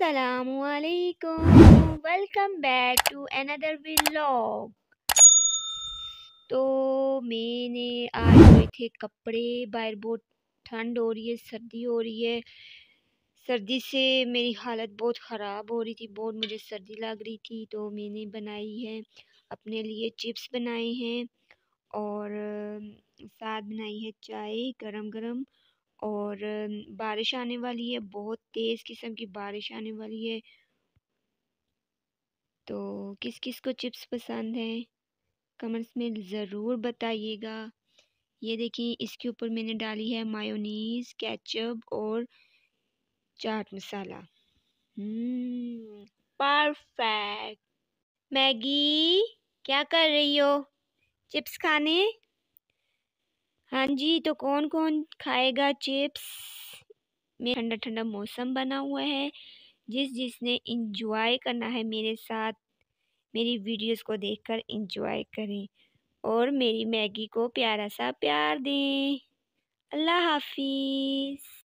अस्सलामुअलैकुम, welcome back to another vlog. तो मैंने आज धोए थे कपड़े। बाहर बहुत ठंड हो रही है, सर्दी हो रही है। सर्दी से मेरी हालत बहुत ख़राब हो रही थी, बहुत मुझे सर्दी लग रही थी। तो मैंने बनाई है अपने लिए चिप्स बनाए हैं और साथ बनाई है चाय गरम गरम। और बारिश आने वाली है, बहुत तेज़ किस्म की बारिश आने वाली है। तो किस किस को चिप्स पसंद हैं कमेंट्स में ज़रूर बताइएगा। ये देखिए, इसके ऊपर मैंने डाली है मायोनीज, केचप और चाट मसाला। परफेक्ट। मैगी, क्या कर रही हो? चिप्स खाने? हाँ जी, तो कौन कौन खाएगा चिप्स? में ठंडा ठंडा मौसम बना हुआ है। जिसने इंजॉय करना है मेरे साथ, मेरी वीडियोस को देखकर इंजॉय करें और मेरी मैगी को प्यारा सा प्यार दें। अल्लाह हाफिज़।